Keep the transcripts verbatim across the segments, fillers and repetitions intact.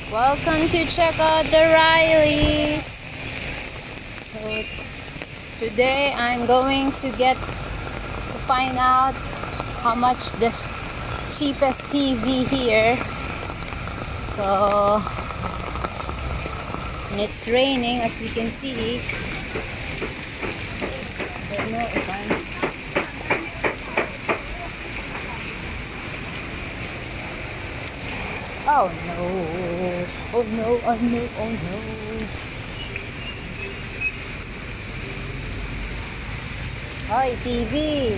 Welcome to check out the Rileys. So today I'm going to get to find out how much the cheapest T V here. So and it's raining, as you can see. I don't know if I'm Oh no, oh no, oh no, oh no. Hoy, T V.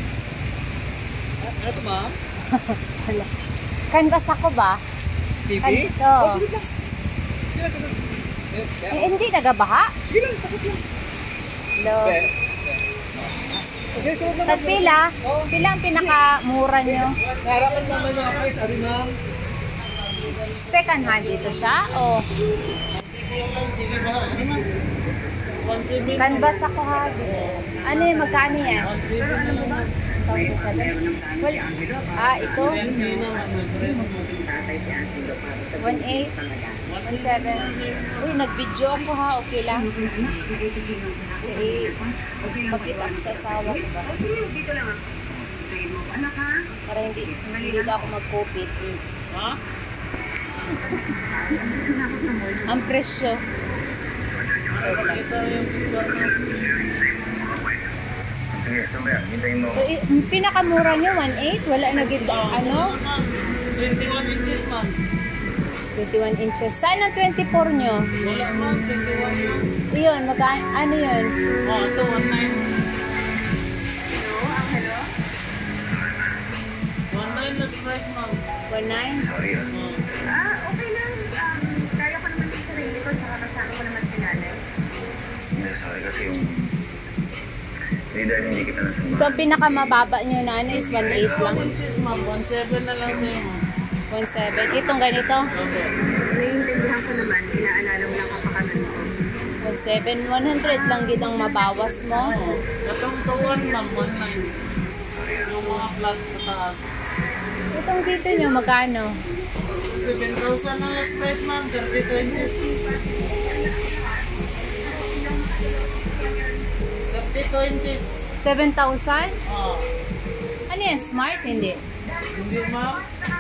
Ano ito, ma'am? Canvas ako ba? T V? Canvas, Oh, oh. sige lang. Sige lang, sige lang. Eh, Eh, hindi nagabaha? Sige lang, pasok lang. Hello. Okay. Sige, sunod naman. At pila? Oh. Pila ang pinakamura nyo? Naharapan naman yung price, ari ma'am. Second hand dito siya? O Sige ba? Ano ma'am? one seven. canvas ako ha? Ano yung magkano yan? one seven na lang ma'am. one thousand seven? Well, ah, ito? Hindi na ma'am. one eight? one seven? Uy, nag-video ako ha? Okay lang? Eh, pakita ko sa asawa ko ba? Para hindi, hindi daw ako mag-copy. Ha? Ang presyo. Ito yung picture mo. So, i- pinakamura nyo, one eight? Wala na gid ano? twenty-one inches ma'am. twenty-one inches. Saan ang twenty-four nyo? Wala ma'am, twenty-one ma'am. Iyon, magka, ano yun? Oh, ito, one nine. one nine last price ma'am. one nine? Oh. Ah, okay lang. Um, kaya ko naman yung sarili ko, saka kasama ko naman si nanay. Hindi, sorry kasi yung... Hindi dahil hindi kita nasama. So, ang pinakamababa nyo na ano is one eight lang. one inches ma'am, one seven na lang sa'yo ma'am. one seven. Itong ganito? Okay. Naiintindihan ko naman, inaalala mo lang kapakanan mo. one seven. one hundred lang gid ang mabawas mo. Oh. Itong tuwan ma'am, one nine. Yung mga flat sa taas. Itong dito nyo, magkano? seven thousand ang last price ma'am, thirty-two inches. thirty-two inches. seven thousand? Oh. Ano yan? Smart? Hindi. Hindi ma'am.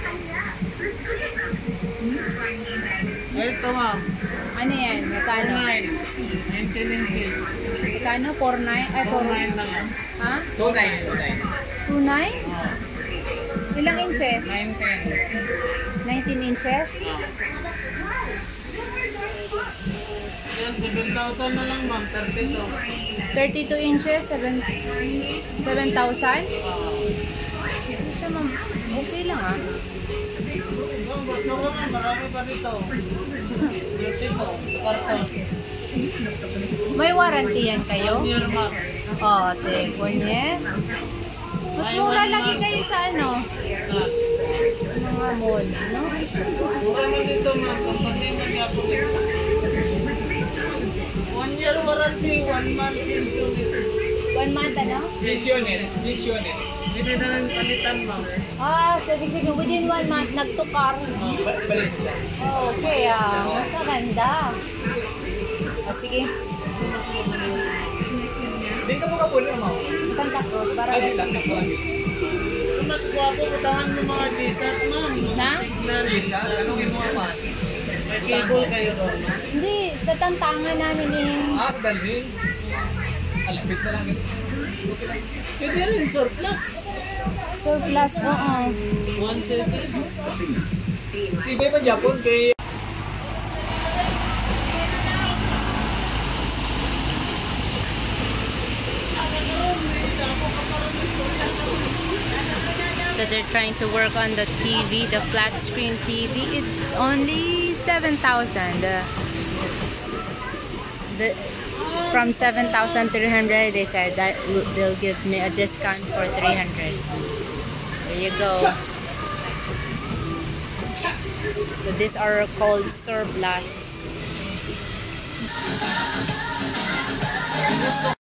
Ito ma'am. Ano yan? Magkano? nine. nineteen inches. Magkano? four nine? Ay, four four nine. nine na lang. Ha? two nine. two nine. two nine? Ilang inches? nine ten. nineteen inches? Yan, seven thousand na lang ma'am, thirty-two. thirty-two inches? seven thousand? Siya, ma'am. Okay lang ah. Ma'am, gusto ko ma'am, marami pa dito. thirty-two, karton. May warranty yan kayo? One year ma'am. Oh, take one year. Mas mura lagi kayo sa ano? Ah. Mga mall, no? Buka mo dito ma'am, company mag-apo. One year warranty, one month since unit. One month, ano? Since unit, since unit. Hindi na lang palitan ma'am. Ah, so ibig sabihin, within one month, nagtukar. Oh, balik lang. Oh, okay ah. Mas maganda. Ah, sige. Hindi ka mga puno ma'am. Santa Cruz, para Ay, lang na po. Mas guwapo, utahan mo mga G-Sat ma'am. Na? G-Sat, tanongin mo naman. May cable kayo doon ma'am. Hindi, sa tantangan namin eh. Ah, dalhin. Alapit na lang. Pwede rin, surplus. Surplus, oo. one seven. Ibay pa Japon kay... So they're trying to work on the T V, the flat screen T V. It's only seven thousand. The, the from seven thousand three hundred, they said that they'll give me a discount for three hundred. There you go. So these are called surplus.